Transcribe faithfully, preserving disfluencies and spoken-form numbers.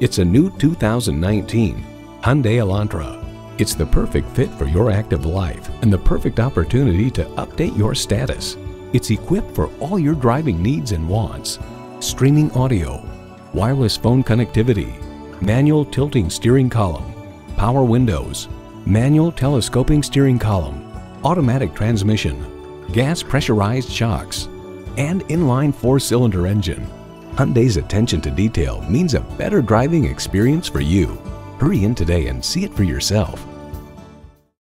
It's a new two thousand nineteen Hyundai Elantra. It's the perfect fit for your active life and the perfect opportunity to update your status. It's equipped for all your driving needs and wants. Streaming audio, wireless phone connectivity, manual tilting steering column, power windows, manual telescoping steering column, automatic transmission, gas pressurized shocks, and inline four-cylinder engine. Hyundai's attention to detail means a better driving experience for you. Hurry in today and see it for yourself.